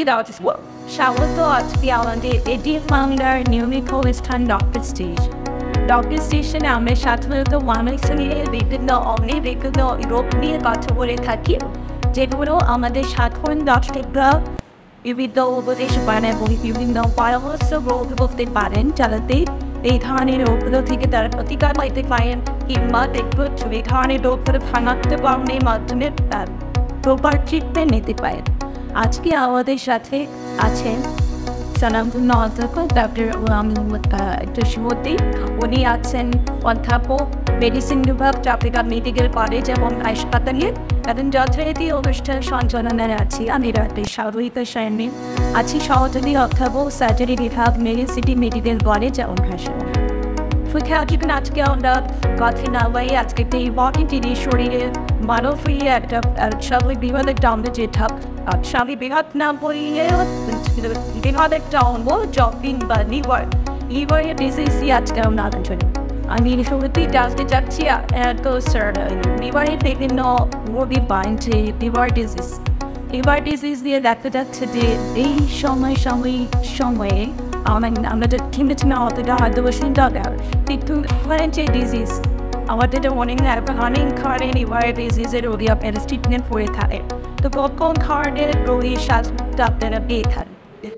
Dr. স্বাগত আজকে আমাদের এটি ফাউন্ডার নিয়মিত অনুষ্ঠান ডক্টর স্টেজ। ডক্টর স্টেশনে আমরা সাধারণত মানুষ নিয়ে বিভিন্ন রোগ নিয়ে কথা বলে থাকি, যেগুলো আমাদের সাধারণ দর্শকরা বিভিন্ন উপদেশ পান এবং বিভিন্ন পরামর্শ গ্রহণ করতে পারেন, যাতে এই ধরনের রোগগুলো থেকে তারা প্রতিকার পাইতে পারেন কিংবা দেখবেন এই ধরনের রোগগুলো শনাক্তকরণের মাধ্যমে প্রপার ট্রিটমেন্ট নিতে পারেন। আজকে আমাদের সাথে আছেন সনামধন্য অধ্যক্ষ ডক্টর শুভতি। উনি আছেন অধ্যাপক মেডিসিন বিভাগ চট্টগ্রাম মেডিকেল কলেজ এবং হাসপাতালে এবং যথারীতি অনুষ্ঠান সঞ্চালনায় আছি আমি ডক্টর সাগরিকা সায়নী, আছি সহযোগী অধ্যাপক সার্জারি বিভাগ মেডিসিটি মেডিকেল কলেজ এবং হাসপাতাল। শিক্ষার্থীগণ, আজকে আমরা কথা না বলে আজকে একটি ইম্পর্টেন্ট জিনিস শরীরে মানবীয় একটা স্বাভাবিক বিভাগের টাউনে যেটা স্বাভাবিক বিভাগ নাম পড়িয়ে বিভাগের টাউন জবিং বা লিভারের ডিজিজ আজকে আমরা আলোচনা। আমি শুরুতেই জানতে চাচ্ছি তো স্যার, লিভারের বিভিন্ন রোগী পান যে লিভার ডিজিজ দিয়ে দেখা যাচ্ছে যে এই সময়ে আমাদের কিনেছি না অতটা হয়তো চিন্তা দেওয়ার কিন্তু যে ডিজিজ আমাদের অনেক খাওয়ারের লিভার ডিজিজের রোগী আপনারা ট্রিটমেন্ট করে থাকে, তো কোন খাওয়ারের রোগীর স্বাস্থ্যটা আপনারা পেয়ে থাকেন?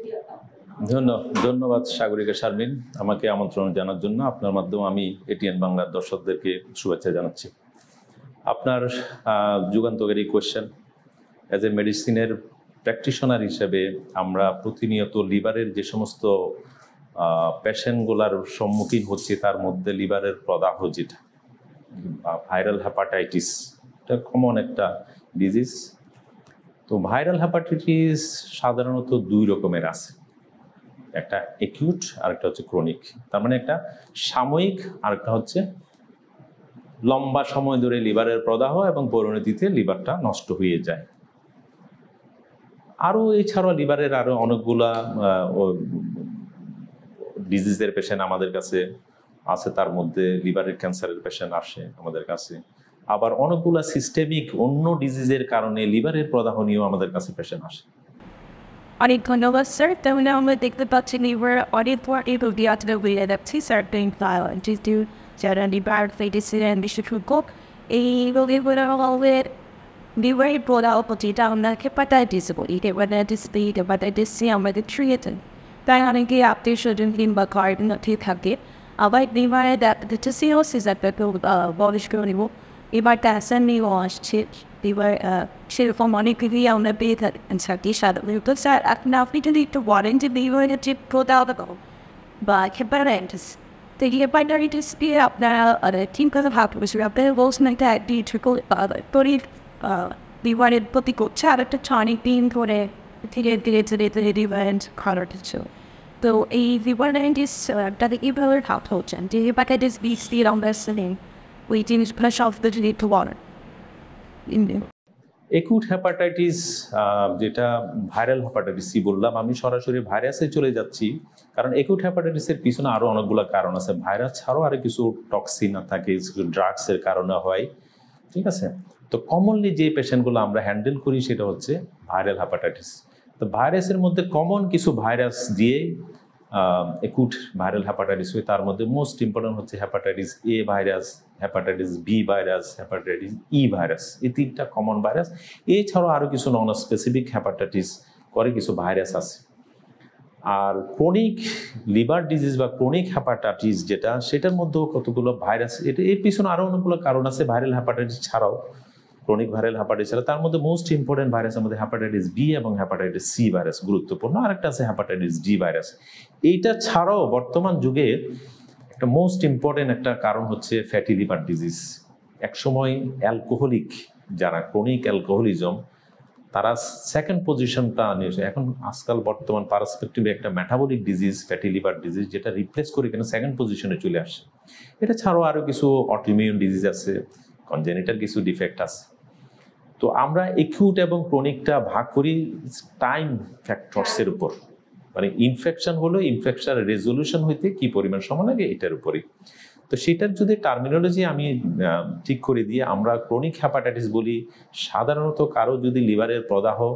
ধন্যবাদ সাগরিকা শারমিন, আমাকে আমন্ত্রণ জানার জন্য। আপনার মাধ্যমে আমি এটিএন বাংলার দর্শকদেরকে শুভেচ্ছা জানাচ্ছি। আপনার যুগান্তকারী কোয়েশ্চেন, অ্যাজ এ মেডিসিনের প্র্যাকটিশনার হিসেবে আমরা প্রতিনিয়ত লিভারের যে সমস্ত পেশেন্টগুলার সম্মুখীন হচ্ছে তার মধ্যে লিভারের প্রদাহ যেটা ভাইরাল হ্যাপাটাইটিস, এটা কমন একটা ডিজিজ। তো ভাইরাল হ্যাপাটাইটিস সাধারণত দুই রকমের আছে, একটা একিউট আর একটা হচ্ছে ক্রনিক। তার মানে একটা সাময়িক আর একটা হচ্ছে লম্বা সময় ধরে লিভারের প্রদাহ এবং পরিণতিতে লিভারটা নষ্ট হয়ে যায়। আরও এছাড়াও লিভারের আরও অনেকগুলা ডিজিজের পেশেন্ট আমাদের কাছে আছে, তার মধ্যে লিভারের ক্যান্সারের পেশেন্ট আসে আমাদের কাছে, আবার অনেকগুলা সিস্টেমিক অন্য ডিজিজের কারণে লিভারের প্রদাহ নিয়েও আমাদের কাছে পেশেন্ট আসে। অনেক ধন্যবাদ স্যার। তাহলে আমরা দেখতে পাচ্ছি লিভার অনেক রোগী আসলে হয়ে যাচ্ছে সার্টেন যেহেতু যারা লিভার ফেটিসের বিশেষজ্ঞ এই রোগীগুলো আমাদের লিভারের প্রদাহ যেটা আমরা হেপাটাইটিস বলি, হেপাটাইটিস বি হেপাটাইটিস সি আমাদের ট্রিয়েটেন, তাই অনেকে আত্মীয় স্বজন কিংবা কার্ডিনটি থাকে। আবার লিভারে দেখা সিরোসিস একটা বলিশ করে নিব, এবার ট্যাসন নিয়েও আসছে লিভার, সেরকম অনেকেরই আমরা পেয়ে থাকেন থাকি সাধারণত। স্যার আপনি যদি একটু বলেন যে লিভারের যে প্রদাহ বা হেপাটাইটিস, তো হেপাটাইটিস দিয়ে আপনারা ঠিক কথা ভাবতে আপনারা বলছেন একটা লিভারের প্রতি করছে আর একটা অনেক দিন ধরে ধীরে ধীরে লিভারেন্ট খারাপ হচ্ছে। তো এই লিভারাইটিস তাদের কীভাবে ভাব হচ্ছেন যে হেপাটাইটিস বি সি আমরা ওই জিনিসগুলো সব একটু বলেন। একুট হ্যাপাটাইটিস যেটা ভাইরাল হ্যাপাটাইটিস সি বললাম, আমি সরাসরি ভাইরাসে চলে যাচ্ছি, কারণ একুট হ্যাপাটাইটিসের পিছনে আরও অনেকগুলো কারণ আছে। ভাইরাস ছাড়াও আরও কিছু টক্সিন থাকে, কিছু ড্রাগসের কারণে হয়, ঠিক আছে। তো কমনলি যে পেশেন্টগুলো আমরা হ্যান্ডেল করি সেটা হচ্ছে ভাইরাল হ্যাপাটাইটিস। তো ভাইরাসের মধ্যে কমন কিছু ভাইরাস দিয়ে একুট ভাইরাল হ্যাপাটাইটিস হয়। তার মধ্যে মোস্ট ইম্পর্টেন্ট হচ্ছে hepatitis A virus, hepatitis B virus, hepatitis E virus, এই তিনটা কমন ভাইরাস। এছাড়াও আরও কিছু নন স্পেসিফিক হ্যাপাটাইটিস করে কিছু ভাইরাস আছে। আর ক্রনিক লিভার ডিজিজ বা ক্রনিক হ্যাপাটাইটিস যেটা, সেটার মধ্যেও কতগুলো ভাইরাস, এর পিছনে আরও অনেকগুলো কারণ আছে ভাইরাল হ্যাপাটাইটিস ছাড়াও, ক্রনিক ভাইরাল হ্যাপাটাইটিস ছাড়া। তার মধ্যে মোস্ট ইম্পর্টেন্ট ভাইরাসের মধ্যে হ্যাপাটাইটিস বি এবং হ্যাপাটাইটিস সি ভাইরাস গুরুত্বপূর্ণ, আর একটা আছে হ্যাপাটাইটিস ডি ভাইরাস। এইটা ছাড়াও বর্তমান যুগে একটা মোস্ট ইম্পর্টেন্ট একটা কারণ হচ্ছে ফ্যাটি লিভার ডিজিজ। একসময় অ্যালকোহলিক যারা ক্রনিক অ্যালকোহলিজম তারা সেকেন্ড পজিশনটা নিয়েছে, এখন আজকাল বর্তমান পারসপেক্টিভে একটা metabolic disease fatty liver disease যেটা রিপ্লেস করে কেন সেকেন্ড পজিশনে চলে আসে। এটা ছাড়াও আরও কিছু অটোইমিউন ডিজিজ আছে, কনজেনিটাল কিছু ডিফেক্ট আছে। তো আমরা একিউট এবং ক্রনিকটা ভাগ করি টাইম ফ্যাক্টরসের উপর, মানে ইনফেকশন হলো ইনফেকশন রেজলিউশন হইতে কি পরিমাণ সময় লাগে এটার উপরই। তো সেটার যদি টার্মিনোলজি আমি ঠিক করে দিয়ে আমরা ক্রনিক হ্যাপাটাইটিস বলি, সাধারণত কারো যদি লিভারের প্রদাহ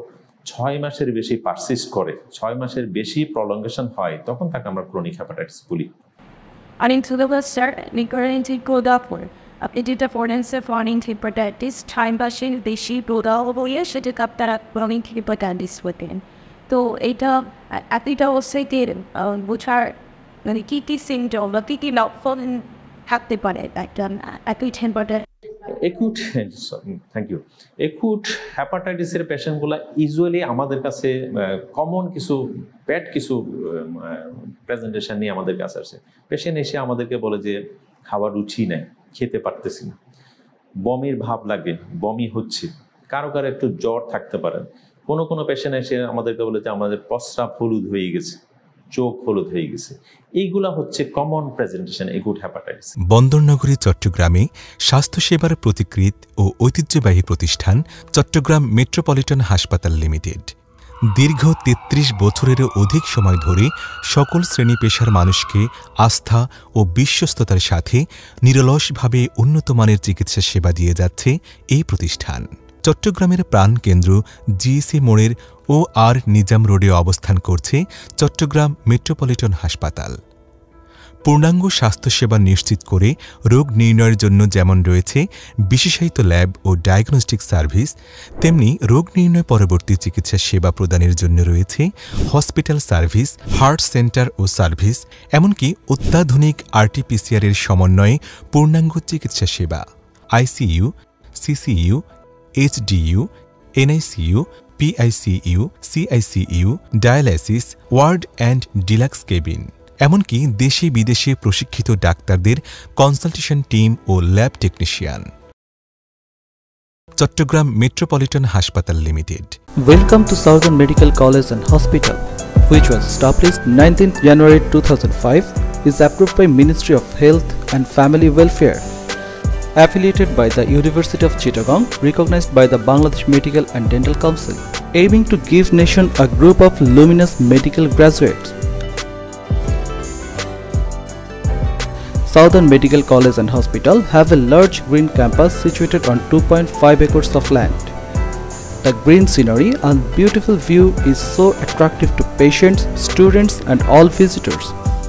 6 মাসের বেশি পারসিস্ট করে, 6 মাসের বেশি প্রলঙ্গেশন হয়, তখন তাকে আমরা ক্রনিক হেপাটাইটিস বলি। And into the Western, we currently go upward. It is the forensic of chronic hepatitis, time machine, the sheep, or the overyear, should take up that chronic hepatitis within. So, it at the also did, which are the key symptom, the key not for happy body, like acute hepatitis. Acute, thank you. Acute হ্যাপাটাইটিসের পেশেন্টগুলো usually আমাদের কাছে common কিছু bad কিছু presentation নিয়ে আমাদের কাছে আসে। পেশেন্ট এসে আমাদেরকে বলে যে খাবার রুচি নেই, খেতে পারতেছি না, বমির ভাব লাগে, বমি হচ্ছে, কারো কারো একটু জ্বর থাকতে পারে। কোনো পেশেন্ট এসে আমাদেরকে বলে যে আমাদের প্রস্রাব হলুদ হয়ে গেছে, চোখ হলুদ হয়ে গেছে। এইগুলা হচ্ছে কমন প্রেজেন্টেশন একুট হ্যাপাটাইটিস। বন্দরনগরী চট্টগ্রামে স্বাস্থ্যসেবার প্রতিকৃত ও ঐতিহ্যবাহী প্রতিষ্ঠান চট্টগ্রাম মেট্রোপলিটন হাসপাতাল লিমিটেড দীর্ঘ ৩৩ বছরেরও অধিক সময় ধরে সকল শ্রেণী পেশার মানুষকে আস্থা ও বিশ্বস্ততার সাথে নিরলসভাবে উন্নতমানের চিকিৎসা সেবা দিয়ে যাচ্ছে এই প্রতিষ্ঠান। চট্টগ্রামের প্রাণকেন্দ্র জিএসি মোড়ের OR নিজাম রোডে অবস্থান করছে চট্টগ্রাম মেট্রোপলিটন হাসপাতাল। পূর্ণাঙ্গ স্বাস্থ্যসেবা নিশ্চিত করে রোগ নির্ণয়ের জন্য যেমন রয়েছে বিশেষায়িত ল্যাব ও ডায়াগনস্টিক সার্ভিস, তেমনি রোগ নির্ণয় পরবর্তী চিকিৎসা সেবা প্রদানের জন্য রয়েছে হসপিটাল সার্ভিস, হার্ট সেন্টার ও সার্ভিস, এমনকি অত্যাধুনিক RT-PCR এর সমন্বয়ে পূর্ণাঙ্গ চিকিৎসা সেবা, ICU, CCU, HDU, NICU, PICU, CICU, dialysis, ward and deluxe cabin, এমনকি দেশে বিদেশে প্রশিক্ষিত ডাক্তারদের কনসালটেশন টিম ও ল্যাব টেকনিশিয়ান। চট্টগ্রাম মেট্রোপলিটন হাসপাতাল limited. Welcome to Southern Medical College and Hospital, which was established 19th January 2005, is approved by Ministry of Health and Family Welfare, affiliated by the University of Chittagong, recognized by the Bangladesh Medical and Dental Council, aiming to give nation a group of luminous medical graduates. Southern Medical College and Hospital have a large green campus situated on 2.5 acres of land. The green scenery and beautiful view is so attractive to patients, students and all visitors.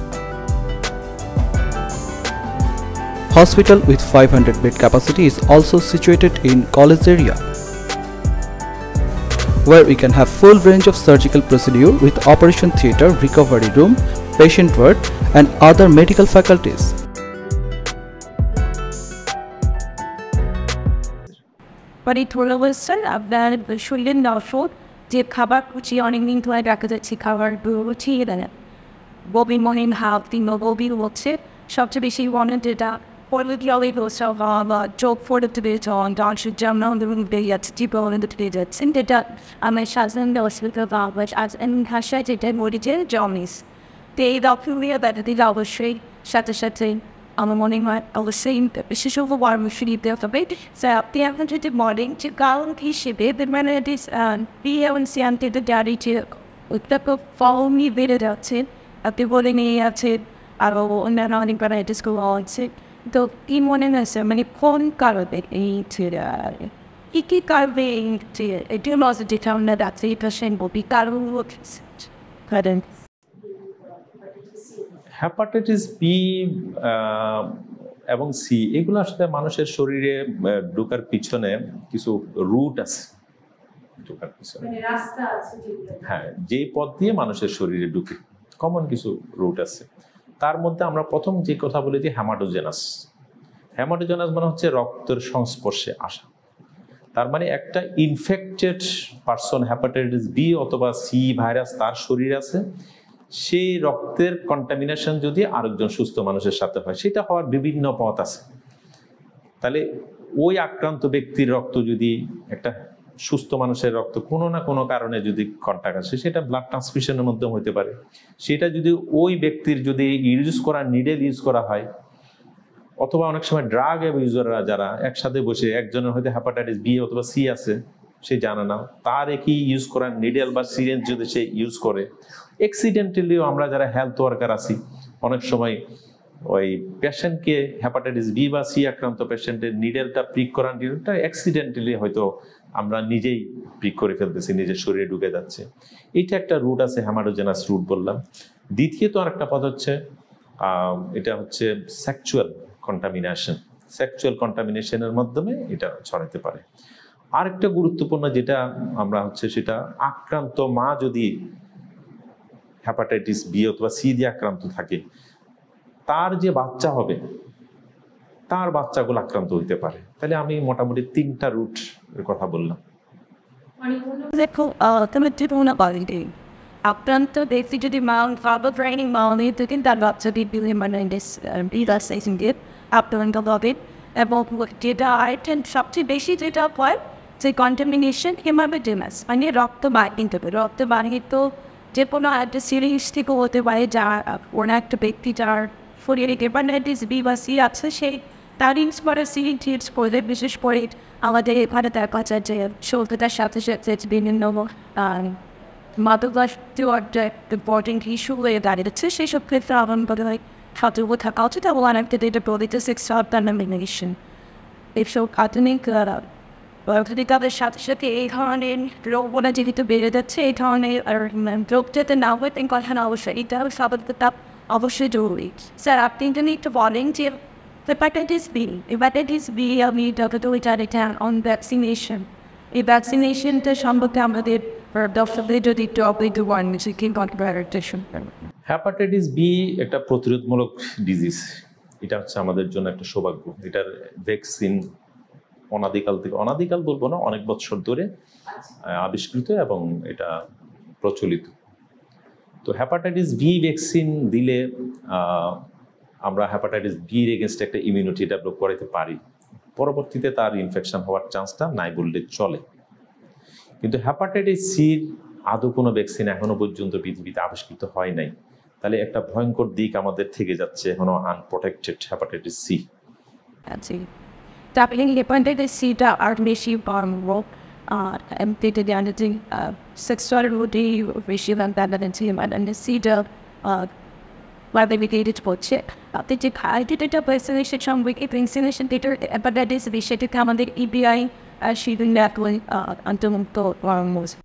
Hospital with 500 bed capacity is also situated in college area, where we can have full range of surgical procedure with operation theatre, recovery room, patient ward and other medical faculties. But it will also আপনার শরীরের নষ্ট যে খাবার রুচি অনেক দিন ধরে দেখা যাচ্ছে খাবার রুচি বমি মনে ভাব কিংবা বমি হচ্ছে সবচেয়ে বেশি মনে যেটা politically also joke for the debate on don't you jump on the room they yet deep on the debate and that I'm a shazam no speak about which as in hashtag it and what it is journeys they don't feel that they are straight shut on the morning I was saying that this is over one we should eat there for bed so the after the morning to go and piece it the man it is be and see until the daddy to follow me video out it at the morning at it I will and then on but I just go on sick তো এই মনে হয়েছে মানে কোন কারণে এই কি কারণে এটি লস ডিটারমিন দ্যাট এই পেশেন্ট will be কারণ হ্যাপাটাইটিস বি এবং সি এগুলো আসলে মানুষের শরীরে ঢোকার পিছনে কিছু রুট আছে, ঢোকার পিছনে হ্যাঁ যে পথ দিয়ে মানুষের শরীরে ঢুকে কমন কিছু রুট আছে। তার মধ্যে আমরা প্রথম যে কথা বলি যে হ্যামাটোজেনাস মানে হচ্ছে রক্তের সংস্পর্শে আসা। তার মানে একটা ইনফেক্টেড পারসন হ্যাপাটাইটিস বি অথবা সি ভাইরাস তার শরীরে আছে, সেই রক্তের কন্টামিনেশন যদি আরেকজন সুস্থ মানুষের সাথে হয় সেটা হওয়ার বিভিন্ন পথ আছে। তাহলে ওই আক্রান্ত ব্যক্তির রক্ত যদি একটা সুস্থ মানুষের রক্ত কোনো না কোনো কারণে যদি কন্টাক্ট আসে সেটা ব্লাড ট্রান্সফিউশনের মাধ্যমে হতে পারে, সেটা যদি ওই ব্যক্তির যদি ইউজ করা নিডেল ইউজ করা হয় অথবা অনেক সময় ড্রাগ ইউজাররা যারা একসাথে বসে একজনের হয়তো হ্যাপাটাইটিস বি অথবা সি আছে সে জানে না, তার একই ইউজ করা নিডেল বা সিরিঞ্জ যদি সে ইউজ করে অ্যাক্সিডেন্টালিও আমরা যারা হেলথ ওয়ার্কার আছি অনেক সময় ওই পেশেন্টকে হ্যাপাটাইটিস বি বা সি আক্রান্ত পেশেন্টের নিডেলটা প্রিক করার নিডেলটা অ্যাক্সিডেন্টালি হয়তো আমরা নিজেই পিক করে ফেলতেছি, নিজের শরীরে ঢুকে যাচ্ছে। এইটা একটা রুট আছে, হেমাটোজেনাস রুট বললাম। দ্বিতীয়ত আরেকটা পদ হচ্ছে এটা হচ্ছে সেক্সুয়াল কন্টামিনেশন। সেক্সুয়াল কন্টামিনেশনের মাধ্যমে এটা ছড়াতে পারে। আরেকটা গুরুত্বপূর্ণ যেটা আমরা হচ্ছে সেটা আক্রান্ত মা যদি হেপাটাইটিস বি অথবা সি দিয়ে আক্রান্ত থাকে, তার যে বাচ্চা হবে তার বাচ্চাগুলো আক্রান্ত হইতে পারে। তাহলে আমি মোটামুটি 3টা রুট এর কথা বললাম। দেখো তুমি টিপুনা বাড়িতে আক্রান্ত দেখছি যদি ফার্দার ট্রেনিং মাউনি থেকে তার বাচ্চাটি মানে আক্রান্ত হবে। এবং যেটা আইটেম সবচেয়ে বেশি যেটা হয় যে কন্টামিনেশন হেমাটোজেনাস, মানে রক্ত বাহিত হবে। রক্ত বাহিত যে কোনো একটা সিরিজ থেকে হতে পারে, যার কোনো একটা ব্যক্তি যার শরীরে হেপাটাইটিস বি বা সি আছে, সেই তার ইন্সপারে সিরিজ করে, বিশেষ করে আমাদের এখানে দেখা যায় যে সভ্যতার সাথে সাথে বিভিন্ন মাদকাসক্ত একটা ইম্পর্টেন্ট ইস্যু হয়ে দাঁড়িয়েছে। সেসব ক্ষেত্রে আমার মনে হয় সতর্ক থাকা উচিত। এবং অনেকটা যেটা বলিতে সেক্সুয়াল কন্টামিনেশন, এসব আধুনিক তাদের সাথে সাথে এই ধরনের রোগগুলো যেহেতু বেড়ে যাচ্ছে, এই ধরনের রোগ যাতে না হয় তাই কথা না অবশ্যই এটা সতর্কতা অবশ্যই জরুরি। স্যার আপনি যদি একটু বলেন যে হেপাটাইটিস বি আমি যতটুকু জানি অন ভ্যাকসিনেশন, এই ভ্যাকসিনেশনটা সম্পর্কে আমাদের দর্শকদের যদি একটু অবহিত করেন কি কনফারেন্টেশন। হেপাটাইটিস বি একটা প্রতিরোধমূলক ডিজিজ। এটা হচ্ছে আমাদের জন্য একটা সৌভাগ্য। এটার ভ্যাকসিন অনাদিকাল বলবো না, অনেক বছর ধরে আবিষ্কৃত এবং এটা প্রচলিত। তো হেপাটাইটিস বি ভ্যাকসিন দিলে আমরা হেপাটাইটিস বির এগেনস্ট একটা ইমিউনিটি ডেভেলপ করাতে পারি। পরবর্তীতে তার ইনফেকশন হওয়ার চান্সটা নাই বললে চলে। কিন্তু হেপাটাইটিস সির আদৌ কোনো ভ্যাকসিন এখনো পর্যন্ত পৃথিবীতে আবিষ্কৃত হয় নাই। তাহলে একটা ভয়ঙ্কর দিক আমাদের থেকে যাচ্ছে এখনো আনপ্রোটেক্টেড হেপাটাইটিস সি। তারপরে হেপাটাইটিস সিটা আর বেশি রোগ সেক্সুয়ালিটি বেশি হেপাটাইটিস সিটা related হচ্ছে। আপনি যে খাইটা ভ্যাকসিনেশন সম্পর্কে ভ্যাকসিনেশন যেটা হেপাটাইটিস বি সেটাকে আমাদের ইবিআই শিডিউল অন্তর্ভুক্ত করানো হয়েছে।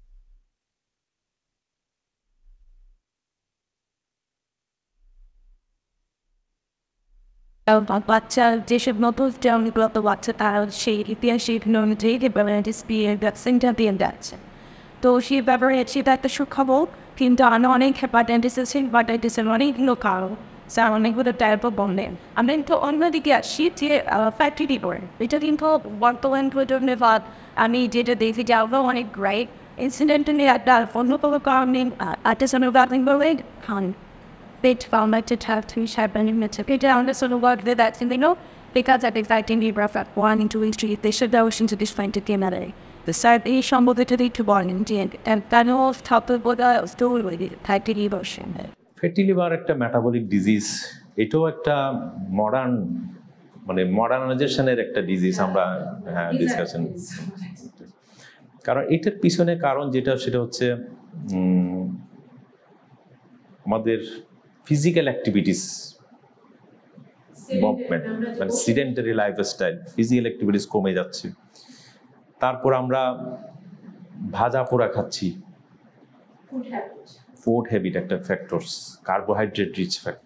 বাচ্চা যেসব নতুন জন্মগত বাচ্চা তারা সেই ইতিহাসে অনুযায়ী হেপাটাইটিস বি এর ভ্যাকসিনটা দিয়ে যাচ্ছে। তো সেই ব্যাপারে সেটা একটা সুখবর। কিন্তু অনেক হেপাটাইটিসের অনেকগুলো কারণ, স্যার অনেকগুলো টাইপও বললেন। আমরা কিন্তু অন্যদিকে আসি যে ফ্যাটি লিভার, এটা কিন্তু বর্তমান প্রজন্মে আমি যেটা দেখি যে আমরা অনেক গ্রেট ইনসিডেন্টালি একটা অন্য কোনো কারণে আর্টিসানের ব্যাপারে বলে খান পেট ফাউন্ডারটা তুমি সাহেবের মেছে এটা আমাদের সোনো ওয়ার্কদের দেখছেন দিনও because at exciting liver at 1 into 3 they should go into this find to game at the side এই সম্ভবত একটু বলেন যে তার স্থাপন বোধ স্টোরি ফ্যাটি লিভার। ফ্যাটি লিভার একটা মেটাবলিক ডিজিজ। এটাও একটা মডার্নাইজেশনের একটা ডিজিজ আমরা ডিসকাশন। কারণ এটার পিছনে কারণ যেটা সেটা হচ্ছে আমাদের ফিজিক্যাল অ্যাক্টিভিটিস মুভমেন্ট, মানে সিডেন্টারি লাইফস্টাইল, ফিজিক্যাল অ্যাক্টিভিটিস কমে যাচ্ছে। তারপর আমরা ভাজা পোড়া খাচ্ছি, ফুড হ্যাবিট একটা ফ্যাক্টরস, কার্বোহাইড্রেট রিচ ফ্যাক্টর।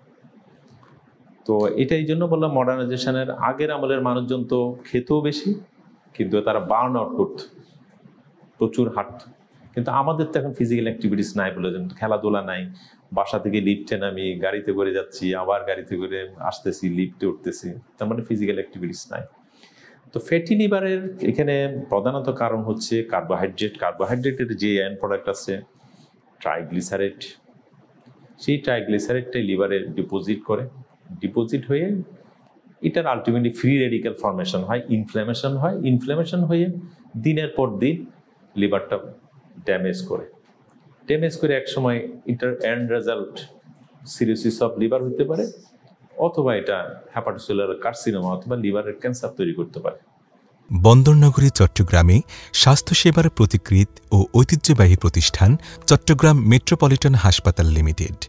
তো এটাই জন্য বললাম মডার্নাইজেশনের আগের আমলের মানুষজন তো খেতেও বেশি, কিন্তু তারা বার্ন আউট করত, প্রচুর হাঁটত। কিন্তু আমাদের তো এখন ফিজিক্যাল অ্যাক্টিভিটিস নাই বলে, খেলাধুলা নাই। বাসা থেকে লিফটে নামি, গাড়িতে করে যাচ্ছি, আবার গাড়িতে করে আসতেছি, লিফটে উঠতেছি, তার মানে ফিজিক্যাল অ্যাক্টিভিটিস নাই। তো ফ্যাটি লিভারের এখানে প্রধানত কারণ হচ্ছে কার্বোহাইড্রেট। কার্বোহাইড্রেটের যে এন্ড প্রোডাক্ট আছে ট্রাইগ্লিসারাইড, সেই ট্রাইগ্লিসারাইডটাই লিভারে ডিপোজিট হয়ে এটার আলটিমেটলি ফ্রি রেডিক্যাল ফর্মেশন হয়, ইনফ্লামেশন হয়ে দিনের পর দিন লিভারটা ড্যামেজ করে এক সময় এটার end result cirrhosis of liver হতে পারে, অথবা এটা হেপাটোসেলুলার কার্সিনোমা অথবা লিভারের ক্যান্সার তৈরি করতে পারে। বন্দরনগরী চট্টগ্রামে স্বাস্থ্যসেবার প্রতিকৃত ও ঐতিহ্যবাহী প্রতিষ্ঠান চট্টগ্রাম মেট্রোপলিটন হাসপাতাল লিমিটেড।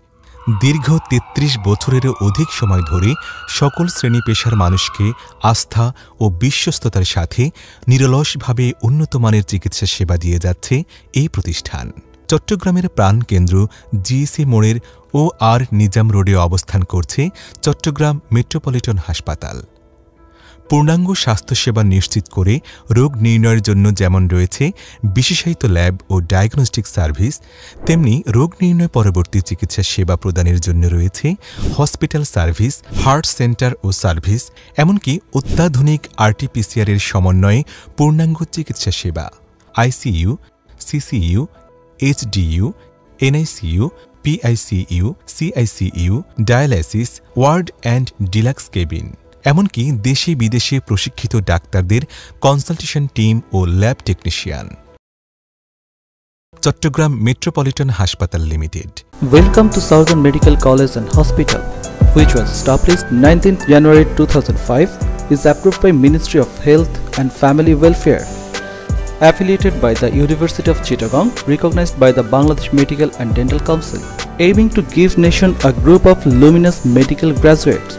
দীর্ঘ ৩৩ বছরেরও অধিক সময় ধরে সকল শ্রেণী পেশার মানুষকে আস্থা ও বিশ্বস্ততার সাথে নিরলসভাবে উন্নতমানের চিকিৎসা সেবা দিয়ে যাচ্ছে এই প্রতিষ্ঠান। চট্টগ্রামের প্রাণকেন্দ্র জিইসি মোড়ের OR নিজাম রোডে অবস্থান করছে চট্টগ্রাম মেট্রোপলিটন হাসপাতাল। পূর্ণাঙ্গ স্বাস্থ্যসেবা নিশ্চিত করে রোগ নির্ণয়ের জন্য যেমন রয়েছে বিশেষায়িত ল্যাব ও ডায়াগনস্টিক সার্ভিস, তেমনি রোগ নির্ণয় পরবর্তী চিকিৎসা সেবা প্রদানের জন্য রয়েছে হসপিটাল সার্ভিস, হার্ট সেন্টার ও সার্ভিস, এমনকি অত্যাধুনিক RT-PCR এর সমন্বয়ে পূর্ণাঙ্গ চিকিৎসা সেবা, ICU, CCU, HDU, NICU, PICU, CICU, dialysis, ward and deluxe cabin, এমনকি দেশে বিদেশে প্রশিক্ষিত ডাক্তারদের কনসালটেশন টিম ও ল্যাব টেকনিশিয়ান। চট্টগ্রাম মেট্রোপলিটন হাসপাতাল limited. Welcome to Southern Medical College and Hospital, which was established 19th January 2005, is approved by Ministry of Health and Family Welfare, affiliated by the University of Chittagong, recognized by the Bangladesh Medical and Dental Council, aiming to give nation a group of luminous medical graduates.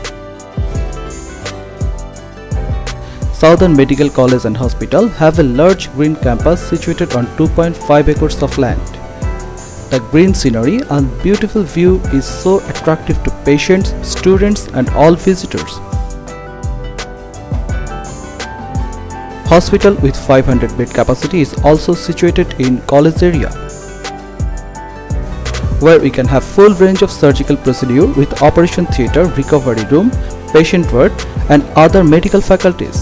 Southern Medical College and Hospital have a large green campus situated on 2.5 acres of land. The green scenery and beautiful view is so attractive to patients, students and all visitors. Hospital with 500 bed capacity is also situated in college area, where we can have full range of surgical procedure with operation theatre, recovery room, patient ward and other medical faculties.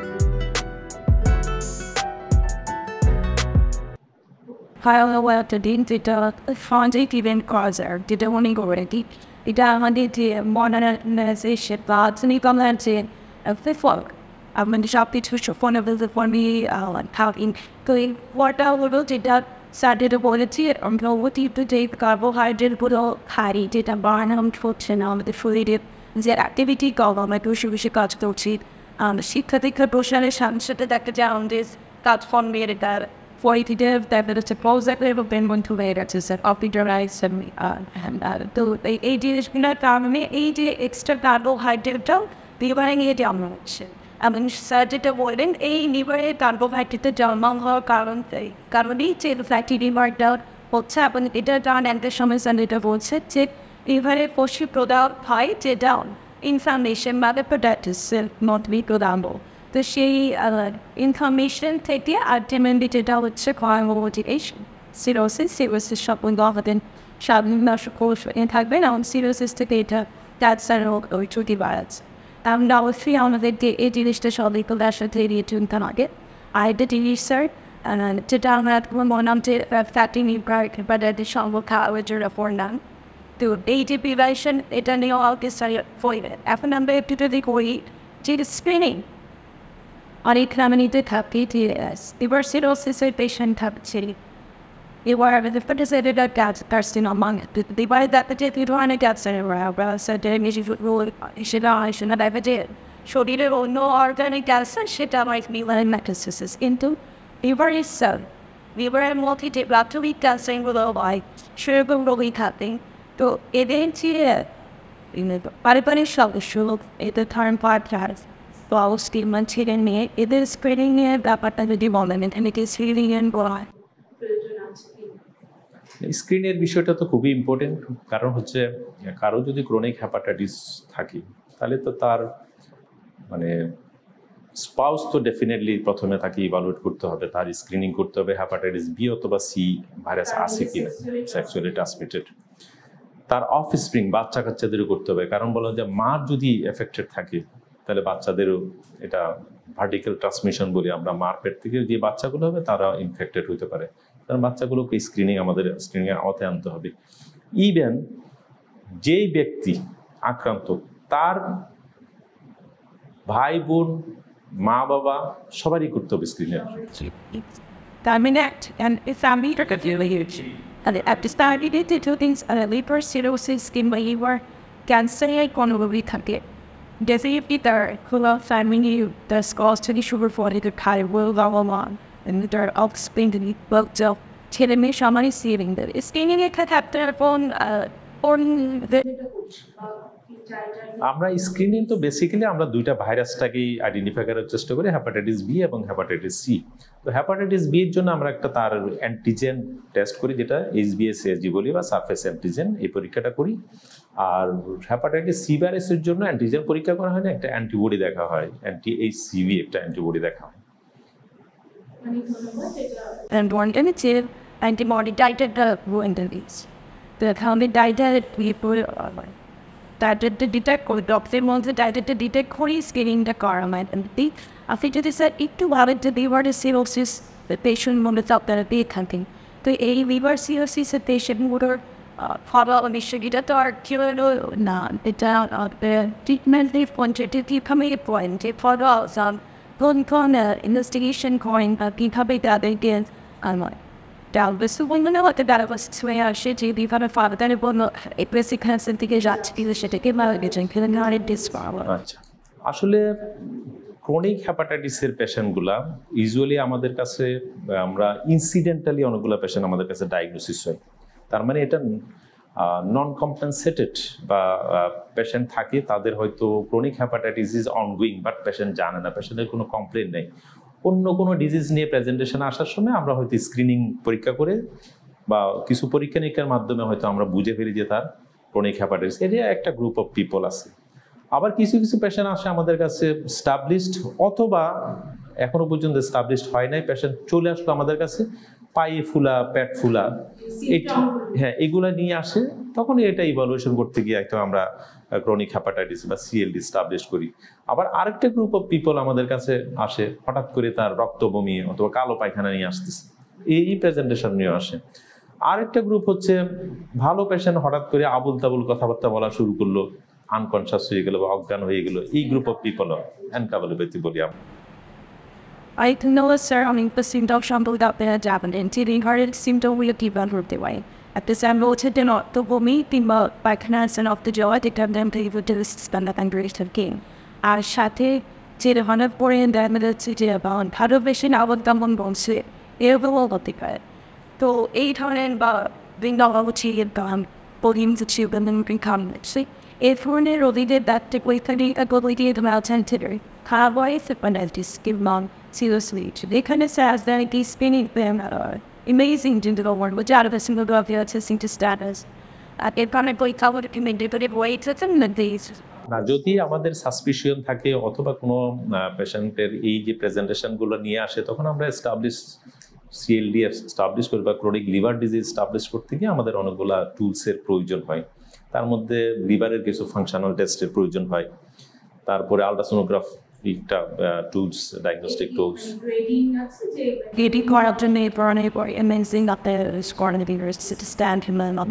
event causer, did only go ready. It did modernization, but any comment in a fifth work. I'm going to shop it to one of the for me, how in going what I will do that started a quality or no what you to take carbohydrate, put all hardy data barnum, fortune on the fully did the activity called on my push, wish got to cheat. She could take a push and a sham shut that down this got from me at that. For it that there is a close that they have been going to later to set up the rise and the AD is not me, AD extra carbohydrate, the wearing a domination. I mean, said it avoiding a never carbohydrate the German or carbonate, the fatty marked out what's happened, it down and the shamans and it avoids it. Even a pushy product, height it down. Inflammation, mother product is not be producable. The information take the ultimately with require motivation. Cirrhosis, it was the shop with all of them. Shopping natural course for anti-venom on cirrhosis to data that's a or to divides. Now with 300 the edition shall be collection to target. I did research and to down that one on to fatty new bright but additional college or for none. To ATP version, it only all this for it. After number to the weight, to the screening. On economic happy TS. The cirrhosis patient city. You were the participated at gas person among it. The divide that particular one at gas anywhere, said the image rule, should not ever did. Showed it all no organic gas and shit that might be letting metastasis into. We were his son. We were a multi-tip lab to be dancing with all like sugar really tapping. To it ain't here. But if I shall the shoe at the time podcast. Flow statement hidden me, it is spreading it up at the development and it is healing and broad. স্ক্রিনের বিষয়টা তো খুবই important, কারণ হচ্ছে কারো যদি chronic hepatitis থাকে তাহলে তো তার মানে স্পাউস তো ডেফিনেটলি প্রথমে তাকে ইভালুয়েট করতে হবে, তার স্ক্রিনিং করতে হবে হ্যাপাটাইটিস বি অথবা সি ভাইরাস আছে কিনা সেক্সুয়ালি ট্রান্সমিটেড। তার অফ স্প্রিং বাচ্চা কাচ্চাদেরও করতে হবে, কারণ বলা যায় মার যদি এফেক্টেড থাকে তাহলে বাচ্চাদেরও এটা ভার্টিক্যাল ট্রান্সমিশন বলি আমরা, মার পেট থেকে যে বাচ্চাগুলো হবে তারা ইনফেক্টেড হতে পারে। কারণ বাচ্চাগুলোকে আমাদের স্ক্রিনিং এর আওতায় আনতে হবে। ইভেন যেই ব্যক্তি আক্রান্ত তার ভাই বোন মা বাবা সবারই করতে হবে স্ক্রিনের। And it's a meter of huge. And at the start, we did two things. Liver cirrhosis, skin waiver, cancer, economy, target. There, Kula family, the scores to the sugar for the pie will go along, and they're offspring to the book. So, telling me, Shamani saving that. It's getting a cut up their phone, আমরা screening তো basically আমরা দুইটা ভাইরাসটাকেই identify করার চেষ্টা করি, hepatitis B এবং hepatitis C. তো হেপাটাইটিস বি এর জন্য আমরা একটা তার অ্যান্টিজেন টেস্ট করি, যেটা HbA/CSG বলি বা সারফেস অ্যান্টিজেন, এই পরীক্ষাটা করি। আর হেপাটাইটিস সি ভাইরাসের জন্য অ্যান্টিজেন পরীক্ষা করা হয় না, একটা অ্যান্টিবডি দেখা হয়, anti-HCV একটা অ্যান্টিবডি দেখা হয়। And one limited antibody titer antibodies. The helmet titer people titer to detect code doctor wants the titer to detect code scanning the caramel and the after this said it to have it to be what is cirrhosis the patient moment up that be thinking. The a liver cirrhosis a patient would follow on the sugar to our killer no it out of the treatment they wanted to keep coming a point they follow some con investigation coin people that they get online. Down this one, no, what the data was swear shit, you have a father, then it will not a basic consent to get out to the shit to give out and killing out in this far. আচ্ছা, আসলে chronic হেপাটাইটিসের পেশেন্টগুলা usually আমাদের কাছে আমরা incidentally অনেকগুলো patient আমাদের কাছে diagnosis হয়। তার মানে এটা নন কম্পেনসেটেড বা পেশেন্ট থাকে তাদের হয়তো chronic hepatitis is ongoing, but patient জানে না, পেশেন্টের কোনো কমপ্লেন নেই। অন্য কোনো ডিজিজ নিয়ে প্রেজেন্টেশন আসার সময় আমরা হয়তো স্ক্রিনিং পরীক্ষা করে বা কিছু পরীক্ষা নিরীক্ষার মাধ্যমে হয়তো আমরা বুঝে ফেলি যে তার ক্রনিক হেপাটাইটিস। এটা একটা গ্রুপ অফ পিপল আছে। আবার কিছু কিছু পেশেন্ট আসে আমাদের কাছে স্টাবলিশড অথবা এখনো পর্যন্ত স্টাবলিশড হয় নাই, পেশেন্ট চলে আসলো আমাদের কাছে পায়ে ফুলা, পেট ফুলা, হ্যাঁ এগুলা নিয়ে আসে, তখন এটা ইভালুয়েশন করতে গিয়ে একদম আমরা ক্রনিক হেপাটাইটিস বা সিএলডি স্টাবলিশ করি। আবার আরেকটা গ্রুপ অফ পিপল আমাদের কাছে আসে হঠাৎ করে তার রক্ত বমি অথবা কালো পায়খানা নিয়ে আসতেছে, এই প্রেজেন্টেশন নিয়ে আসে। আরেকটা গ্রুপ হচ্ছে ভালো পেশেন্ট হঠাৎ করে আবুল তাবুল কথাবার্তা বলা শুরু করলো, আনকনশাস হয়ে গেল বা অজ্ঞান হয়ে গেল, এই গ্রুপ অফ পিপল এনকেফালোপ্যাথি বলি আমরা। I know a sir, I mean, the symptom shamble that they had happened and teething heart symptom will keep on the way. At the same time, they not to me, the by canals and off the jaw, they come them to the spend up and great of game. I shate, see the 100 and minutes city about how of vision, I would come on bones, ever will not take it. So 800 about being not over tea and gone, pulling the tube and then become it. See, if we're near, we did that to wait for the ability to mount and titter. How is it when I just give mom seriously? They kind of says that they spinning them amazing into the world, which out of a single go of the assisting to status. It kind of go covered to commit it, but it waits at them that these. না, যদি আমাদের suspicion থাকে অথবা কোনো পেশেন্টের এই যে প্রেজেন্টেশনগুলো নিয়ে আসে, তখন আমরা এস্টাবলিশ সিএলডি এস্টাবলিশ করি বা ক্রনিক লিভার ডিজিজ এস্টাবলিশ করতে গিয়ে আমাদের অনেকগুলো টুলসের প্রয়োজন হয়। তার মধ্যে লিভারের কিছু ফাংশনাল টেস্টের প্রয়োজন হয়, তারপরে আলট্রাসোনোগ্রাফিটা tools, diagnostic tools. Getting caught up to me for an airport, amazing that the score in the viewers to stand him and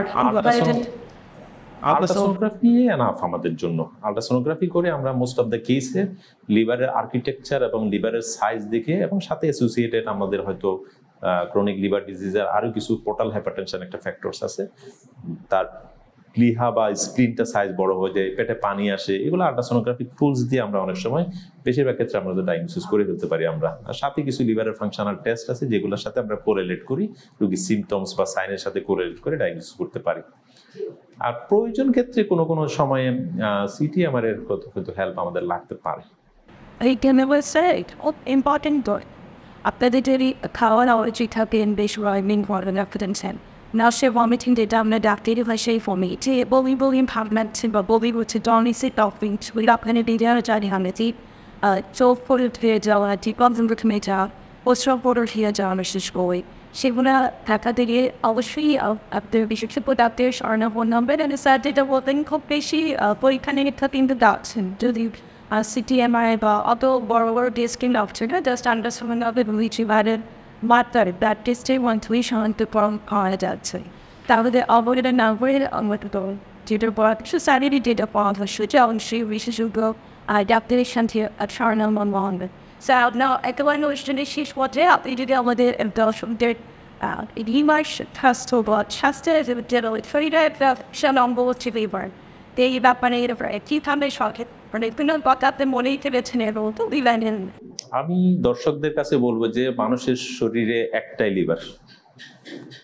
ultrasonography enough আমাদের জন্য। আলট্রাসোনোগ্রাফি করে আমরা মোস্ট অফ দ্য কেসে লিভারের আর্কিটেকচার এবং লিভারের সাইজ দেখে এবং সাথে অ্যাসোসিয়েটেড আমাদের হয়তো ক্রনিক লিভার ডিজিজের আরও কিছু পোর্টাল হাইপারটেনশন একটা ফ্যাক্টরস আছে, তার প্লিহা বা স্প্লিনটা সাইজ বড় হয়ে যায়, পেটে পানি আসে, এগুলো আলট্রাসোনোগ্রাফিক টুলস দিয়ে আমরা অনেক সময় বেশিরভাগ ক্ষেত্রে আমরা ডায়াগনোসিস করে ফেলতে পারি আমরা। আর সাথে কিছু লিভারের ফাংশনাল টেস্ট আছে যেগুলোর সাথে আমরা কোরিলেট করি, রোগীর সিমটমস বা সাইনের সাথে কোরিলেট করে ডায়াগনোসিস করতে পারি। আর প্রয়োজন ক্ষেত্রে কোনো কোনো সময়ে সিটিএমআর এর হয়তো হেল্প আমাদের লাগতে পারে। I can never say important though. After the daily cardiology therapy and visualizing for an evidence. Now she vomiting the down adaptive I say for me. Bully impairment but bully to only sit off to without any data humanity. So for the down deep on the committee was from border here down Mrs. Boy. She would have the obviously after we should put out there Sharna one number and decided that was in completion boy can cut in the dots and do the CTMI although borrower disking after just under some of the which divided matter that is they want to wish on to form that way. That was the avoided and avoided on what to do. Did the work society did upon the should and she wishes to go adaptation here at Sharnam on longer. So now I go and wish to this what they are. They did all of it and those from there. He might test to about Chester as it did with Frida, Shalom Bull to be born. They evaporated for a few times shocked, but they could not got up the money to get to never to live in. আমি দর্শকদের কাছে বলবো যে মানুষের শরীরে একটাই liver,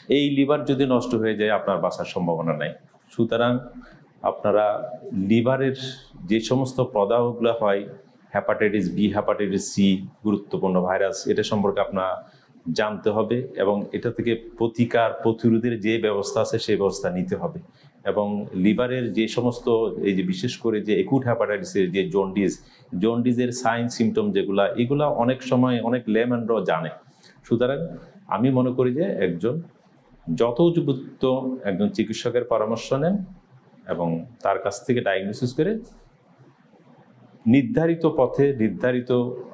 এই liver যদি নষ্ট হয়ে যায় আপনার বাঁচার সম্ভাবনা নাই। সুতরাং আপনারা লিভারের যে সমস্ত প্রদাহগুলো হয়, হেপাটাইটিস বি, হেপাটাইটিস সি গুরুত্বপূর্ণ ভাইরাস, এটা সম্পর্কে আপনার জানতে হবে এবং এটা থেকে প্রতিরোধের যে ব্যবস্থা আছে সেই ব্যবস্থা নিতে হবে। এবং লিভারের যে সমস্ত এই যে বিশেষ করে যে একুট হেপাটাইটিসের যে জন্ডিসের সাইন সিমটম যেগুলা, এগুলা অনেক সময় অনেক লেম্যানরাও জানে। সুতরাং আমি মনে করি যে একজন যথোপযুক্ত একজন চিকিৎসকের পরামর্শ নেন এবং তার কাছ থেকে ডায়াগনোসিস করে নির্ধারিত পথে নির্ধারিত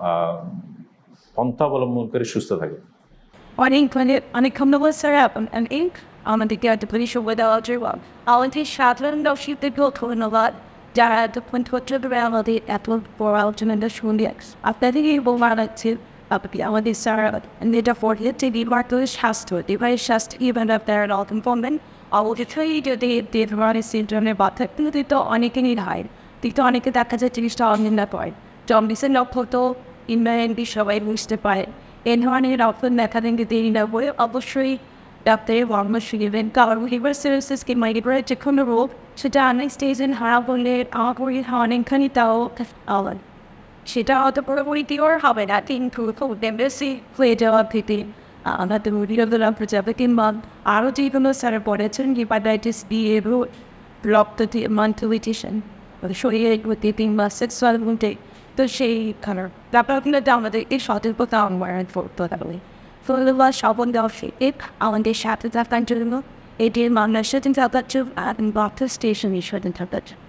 পন্থা অবলম্বন করে সুস্থ থাকে। অনেক ধন্যবাদ স্যার। আমাদেরকে একটা পরিষেবা দেওয়ার জন্য আমাদের সাধারণ দর্শকদেরকেও ধন্যবাদ যারা এতক্ষণ ধৈর্য ধরে আমাদের এত বড় আলোচনাটা শুনলে। আপনাদের এই বলা লাগছে আমাদের স্যার এটা পড়লে যে লিভারের স্বাস্থ্য ইভেন্ট আপনারা নতুন বলবেন অবশ্যই যদি ধরনের সিমটমের বাধা কিন্তু তো অনেকেরই হয়, কিন্তু অনেকে দেখা যায় জিনিসটা অনিন্দা করে। জন্ডিসের লক্ষণ তো ইনভ্যারেন্টলি সবাই বুঝতে পারে। এই ধরনের লক্ষণ দেখা দিতে দেরি না বলে অবশ্যই ডাক্তারের পরামর্শ নেবেন, কারণ লিভার সিরোসিস কিংবা লিভারের যে কোনো রোগ সেটা অনেক স্টেজে হারা বললে আমার পরি অনেকখানি তাও সেটা হয়তো পুরোপুরিও হবে না, কিন্তু খুব বেশি হয়ে যাওয়া থেকে আমাদের বিরোধীরা যাবে। কিংবা আরও যে কোনো স্যার পড়েছেন হেপাটাইটিস বি এর রক্ত মান্থলিটেশন শরীরের প্রতি কিংবা সেক্সুয়াল মধ্যে, তো সেই কারণ তারপর কিন্তু আমাদেরকে সতর্কতা অবলম্বন করতে হবে। ধন্যবাদ সকল দর্শক আমাদের সাথে থাকার জন্য। এটির মানুষের সাথে থাকার জন্য স্টেশনের সাথে থাকার জন্য।